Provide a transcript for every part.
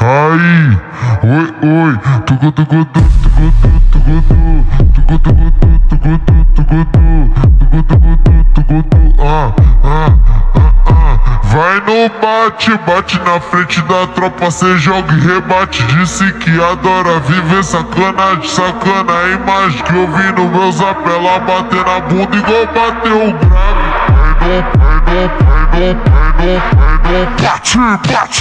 Aí, oi, oi, vai no bate, bate na frente da tropa, cê joga e rebate. Disse que adora viver sacanagem, sacana a imagem que eu vi no meu zap. Ela bater na bunda igual bateu o grave. Bate, bate,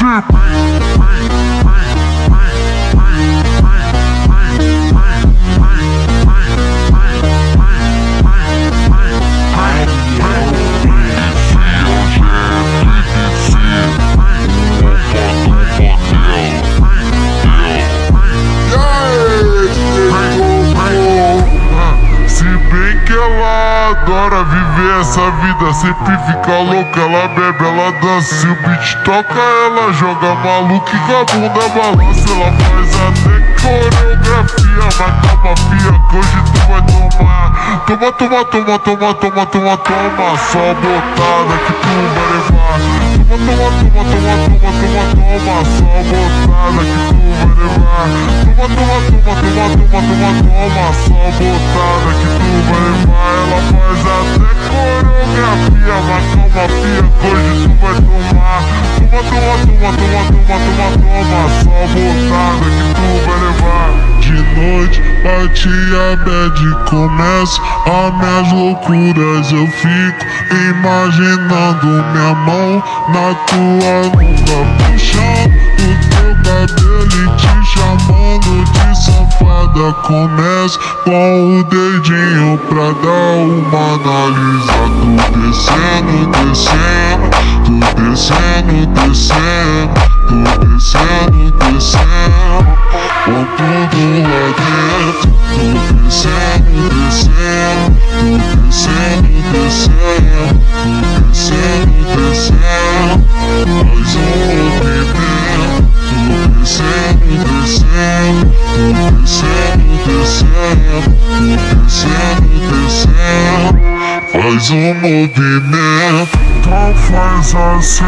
adora viver essa vida, sempre fica louca. Ela bebe, ela dança, se o beat toca ela joga maluca e com a bunda balança. Ela faz até coreografia, mas calma fia, que hoje tu vai tomar. Toma, toma, toma, toma, toma, toma, toma, só botada que tu vai levar. Toma, toma, toma, toma, toma, toma, toma, só botada que tu vai levar. Toma, toma, toma, toma, toma, toma, toma, só botada que tu vai levar. Ela faz até coreografia, mas calma fia, que hoje tu vai tomar. Toma, toma, toma, toma, toma, toma, toma, só botada que tu vai levar. De noite bate a bad, começa as minhas loucuras. Eu fico imaginando minha mão na tua nuca, puxando o teu cabelo e te chamando de safada. Começa com o dedinho pra dar uma analisada. Tu descendo, descendo, tu descendo, descendo, tu descendo, descendo, com tudo lá dentro. Tu descendo, descendo, tu descendo, descendo, tu descendo, descendo, mais movimento. Tu descendo, descendo, tu descendo, descendo, tu descendo, descendo, faz movimento. Então faz assim,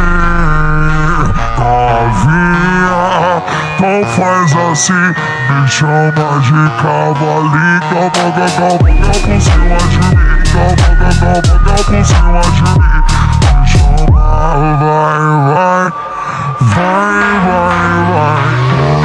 novinha. Então faz assim, me chama de cavalinho. Toma, por cima de mim. Toma, por cima de mim. Me chama, vai, vai, vai, vai, vai.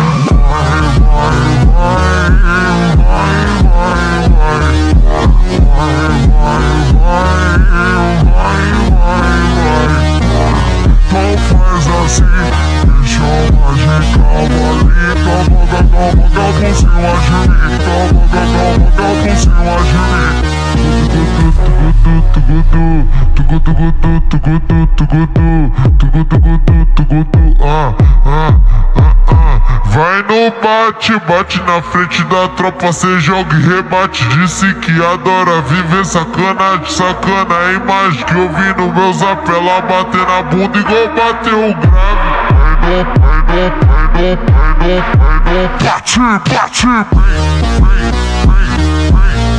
Vai no bate, bate na frente da tropa, cê joga e rebate. Disse que adora viver sacanagem, sacana a imagem que eu vi no meu zap. Ela bater na bunda igual bateu o grave. Bate, bate,